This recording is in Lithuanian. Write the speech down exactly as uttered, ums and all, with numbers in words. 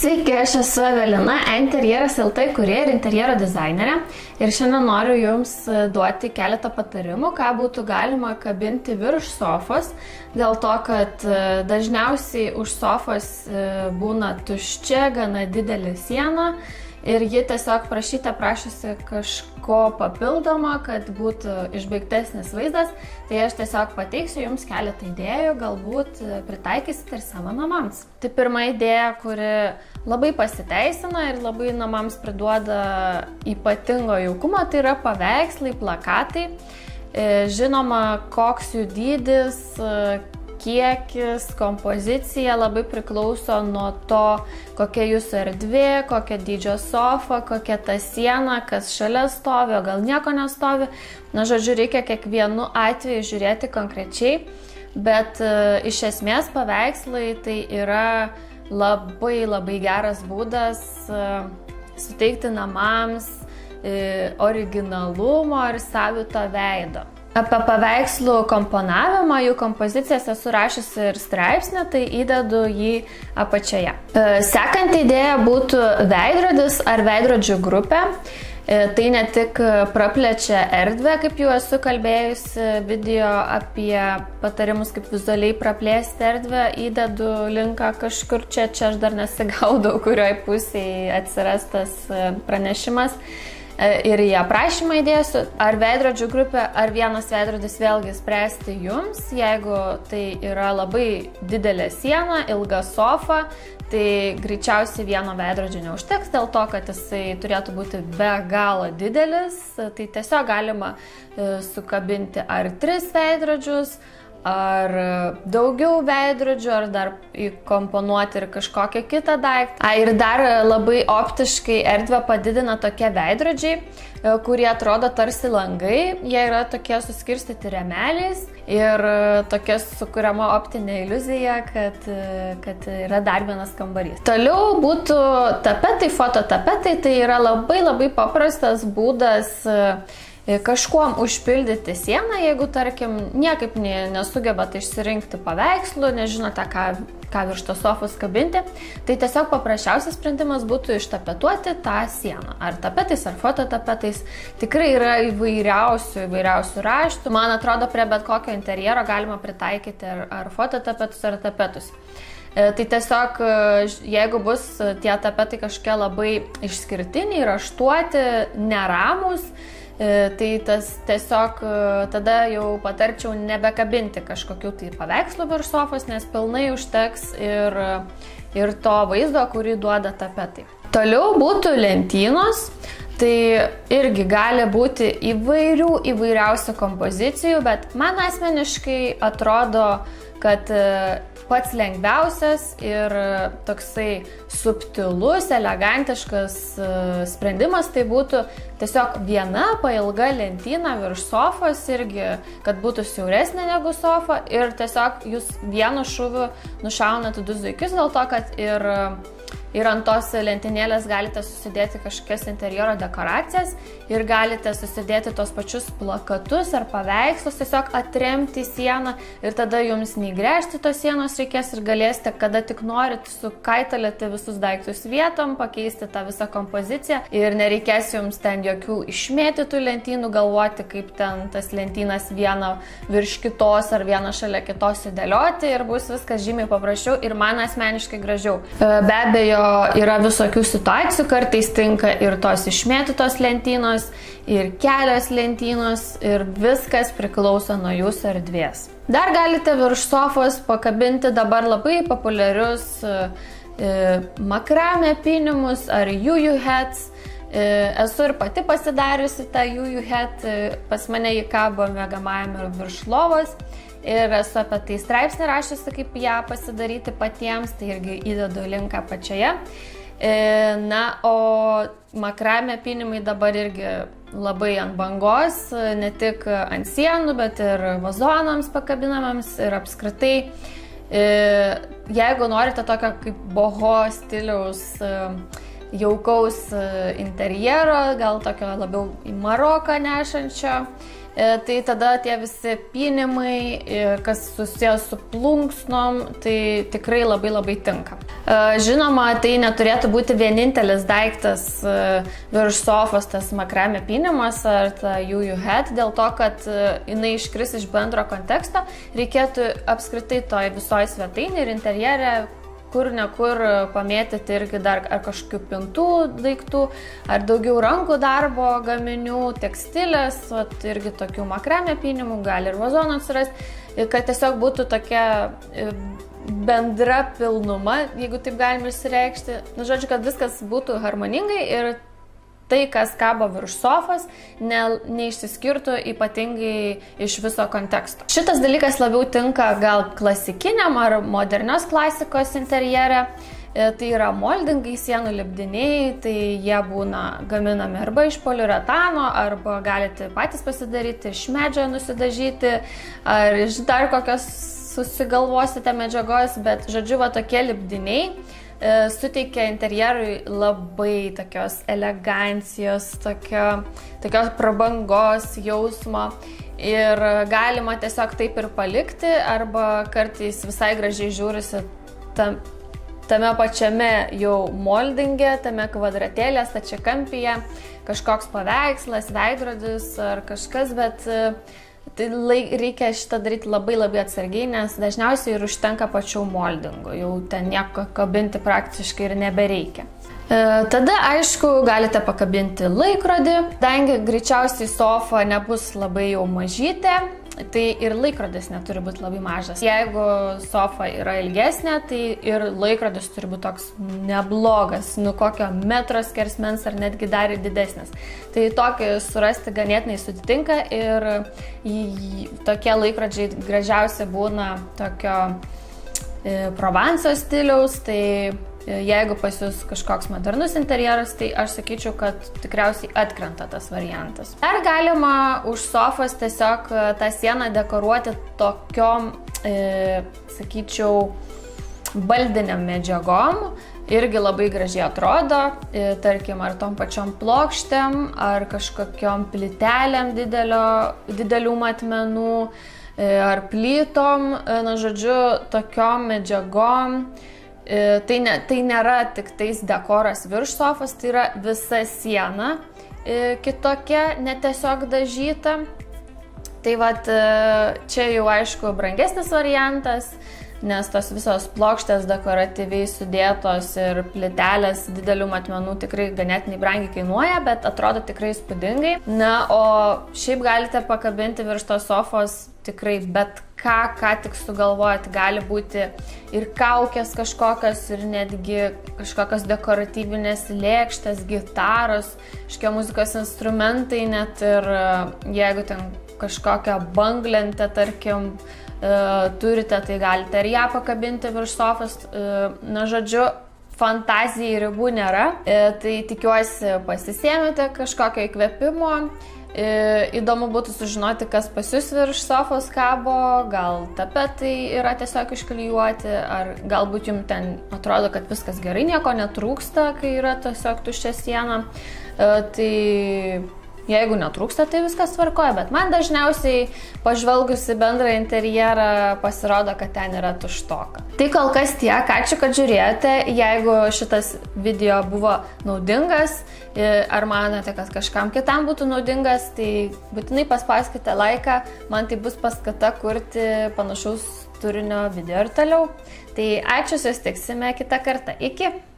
Sveiki, aš esu Evelina, Interjeras L T kūrėja ir interjero dizainerė. Ir šiandien noriu Jums duoti keletą patarimų, ką būtų galima kabinti virš sofos. Dėl to, kad dažniausiai už sofos būna tuščia, gana didelė siena. Ir ji tiesiog prašyte prašosi kažko papildomo, kad būtų išbaigtesnis vaizdas. Tai aš tiesiog pateiksiu Jums keletą idėjų, galbūt pritaikysite ir savo namams. Tai pirma idėja, kuri labai pasiteisina ir labai namams priduoda ypatingo jaukumo, tai yra paveikslai, plakatai. Žinoma, koks jų dydis, kiekis, kompozicija labai priklauso nuo to, kokia jūsų erdvė, kokia dydžio sofa, kokia ta siena, kas šalia stovi, o gal nieko nestovi. Na, žodžiu, reikia kiekvienu atveju žiūrėti konkrečiai, bet e, iš esmės paveikslai tai yra labai labai geras būdas e, suteikti namams e, originalumo ir savito veido. Apie paveikslų komponavimą, jų kompozicijas esu rašiusi ir straipsnį, tai įdedu jį apačioje. Sekanti idėja būtų veidrodis ar veidrodžių grupė. Tai ne tik praplečia erdvę, kaip jau esu kalbėjusi video apie patarimus, kaip vizualiai praplėsti erdvę, įdedu linką kažkur čia, čia aš dar nesigaudau, kurioj pusėje atsiras tas pranešimas. Ir į aprašymą įdėsiu, ar veidrodžių grupė, ar vienas veidrodis vėlgi spręsti Jums. Jeigu tai yra labai didelė siena, ilga sofa, tai greičiausiai vieno veidrodžio neužteks, dėl to, kad jisai turėtų būti be galo didelis. Tai tiesiog galima sukabinti ar tris veidrodžius, ar daugiau veidrodžių, ar dar įkomponuoti ir kažkokią kitą daiktą. A, ir dar labai optiškai erdvę padidina tokie veidrodžiai, kurie atrodo tarsi langai. Jie yra tokie suskirstyti rėmeliais ir tokia sukuriama optinė iliuzija, kad, kad yra dar vienas kambarys. Toliau būtų tapetai, fototapetai. Tai yra labai labai paprastas būdas kažkuom užpildyti sieną, jeigu, tarkim, niekaip nesugebat išsirinkti paveikslų, nežinote, ką, ką virš tos sofos kabinti, tai tiesiog paprasčiausias sprendimas būtų ištapetuoti tą sieną. Ar tapetais, ar fototapetais. Tikrai yra įvairiausių, įvairiausių raštų. Man atrodo, prie bet kokio interjero galima pritaikyti ar, ar fototapetus, ar tapetus. Tai tiesiog, jeigu bus tie tapetai kažkokie labai išskirtiniai, raštuoti, neramus, tai tas tiesiog tada jau patarčiau nebekabinti kažkokių tai paveikslų virš sofos, nes pilnai užteks ir, ir to vaizdo, kurį duoda tapetai. Toliau būtų lentynos. Tai irgi gali būti įvairių, įvairiausių kompozicijų, bet man asmeniškai atrodo, kad pats lengviausias ir toksai subtilus, elegantiškas sprendimas tai būtų tiesiog viena pailga lentyna virš sofos, irgi, kad būtų siauresnė negu sofa, ir tiesiog jūs vienu šūviu nušaunate du zuikius, dėl to, kad ir Ir ant tos lentynėlės galite susidėti kažkokias interjero dekoracijas ir galite susidėti tos pačius plakatus ar paveikslus, tiesiog atremti sieną, ir tada jums nei gręžti tos sienos reikės ir galėsite, kada tik norit, sukaitalėti visus daiktus vietom, pakeisti tą visą kompoziciją ir nereikės jums ten jokių išmėtytų lentynų, galvoti, kaip ten tas lentynas vieną virš kitos ar vieną šalia kitos sudėlioti, ir bus viskas žymiai paprasčiau ir man asmeniškai gražiau. Be abejo, yra visokių situacijų, kartais tinka ir tos išmėtytos lentynos, ir kelios lentynos, ir viskas priklauso nuo jūsų erdvės. Dar galite virš sofos pakabinti dabar labai populiarius e, makramė pinimus ar juju hats. E, esu ir pati pasidariusi tą juju hat, e, pas mane jį kabo miegamajame virš lovos. Ir esu apie tai straipsnį rašiusi, kaip ją pasidaryti patiems, tai irgi įdedu linką apačioje. Na, o makramė pinimai dabar irgi labai ant bangos, ne tik ant sienų, bet ir vazonams pakabinamams ir apskritai. Jeigu norite tokio kaip boho stiliaus jaukaus interjero, gal tokio labiau į Maroką nešančio, tai tada tie visi pynimai, kas susijęs su plunksnom, tai tikrai labai labai tinka. Žinoma, tai neturėtų būti vienintelis daiktas virš sofos, tas makrame pynimas ar ta Juju Head, dėl to, kad jinai iškris iš bendro konteksto, reikėtų apskritai toj visoj svetainė ir interjere kur nekur pamėtyti irgi dar ar kažkokių pintų daiktų, ar daugiau rankų darbo gaminių, tekstilės, vat, irgi tokių makrame pynimų, gali ir vazonų atsirasti, kad tiesiog būtų tokia bendra pilnuma, jeigu taip galim išsireikšti. Nu, žodžiu, kad viskas būtų harmoningai ir tai, kas kabo virš sofos, ne, neišsiskirtų ypatingai iš viso konteksto. Šitas dalykas labiau tinka gal klasikiniam ar modernios klasikos interjere. Tai yra moldingai, sienų lipdiniai, tai jie būna gaminami arba iš poliuretano, arba galite patys pasidaryti, iš medžio nusidažyti, ar iš dar kokios susigalvosite medžiagos, bet žodžiu, va tokie lipdiniai suteikia interjerui labai tokios elegancijos, tokio, tokios prabangos jausmo ir galima tiesiog taip ir palikti arba kartais visai gražiai žiūrisi tam, tame pačiame jau moldinge, tame kvadratėlė, stačiakampyje, kažkoks paveikslas, veidrodis ar kažkas, bet tai reikia šitą daryti labai labai atsargiai, nes dažniausiai ir užtenka pačių moldingų, jau ten nieko kabinti praktiškai ir nebereikia. E, tada, aišku, galite pakabinti laikrodį, kadangi greičiausiai sofa nebus labai jau mažytė, tai ir laikrodis neturi būti labai mažas. Jeigu sofa yra ilgesnė, tai ir laikrodis turi būti toks neblogas, nu kokio metro skersmens ar netgi dar ir didesnis. Tai tokį surasti ganėtinai sudėtinga ir tokie laikrodžiai gražiausia būna tokio Provanso stiliaus, tai jeigu pas jūs kažkoks modernus interjeras, tai aš sakyčiau, kad tikriausiai atkrenta tas variantas. Dar galima už sofos tiesiog tą sieną dekoruoti tokiom, e, sakyčiau, baldiniam medžiagom. Irgi labai gražiai atrodo, e, tarkim, ar tom pačiom plokštėm, ar kažkokiom plytelėm didelio, didelių matmenų, e, ar plytom, e, na žodžiu, tokiom medžiagom. Tai, ne, tai nėra tik tais dekoras virš sofos, tai yra visa siena kitokia, netiesiog dažyta. Tai vat, čia jau aišku brangesnis variantas, nes tos visos plokštės dekoratyviai sudėtos ir plytelės didelių matmenų tikrai ganėtinai brangiai kainuoja, bet atrodo tikrai įspūdingai. Na, o šiaip galite pakabinti virš tos sofos tikrai bet ką, ką tik sugalvojat. Gali būti ir kaukės kažkokios, ir netgi kažkokios dekoratyvinės lėkštės, gitaros, kažkokie muzikos instrumentai, net ir jeigu ten kažkokią banglentę, tarkim, turite, tai galite ir ją pakabinti virš sofos. Na, žodžiu, fantazijai ribų nėra. Tai tikiuosi pasisėmėte kažkokio įkvėpimo. Įdomu būtų sužinoti, kas pas jūs virš sofos kabo, gal tapetai yra tiesiog išklijuoti, ar galbūt jums ten atrodo, kad viskas gerai, nieko netrūksta, kai yra tiesiog tuščia siena. Tai jeigu netrūksta, tai viskas tvarkoja, bet man dažniausiai pažvelgusi bendrą interjerą pasirodo, kad ten yra tuštoka. Tai kol kas tiek, ačiū, kad žiūrėjote. Jeigu šitas video buvo naudingas, ar manote, kad kažkam kitam būtų naudingas, tai būtinai paspauskite laiką, man tai bus paskata kurti panašaus turinio video ir toliau. Tai ačiū, susitiksime kitą kartą. Iki!